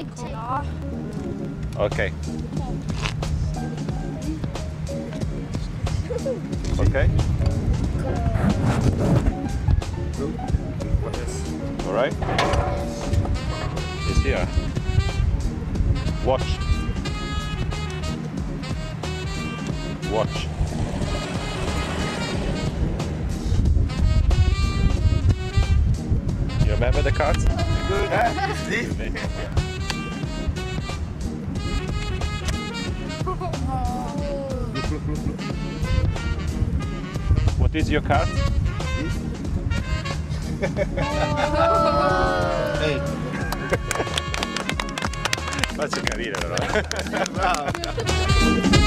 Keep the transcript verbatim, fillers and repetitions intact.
ancora. Ok. Ok. All right. It's here. Watch. Watch. You remember the cards? Good, huh? Steve? What is your card? Hey. Faccio carino però. Bravo.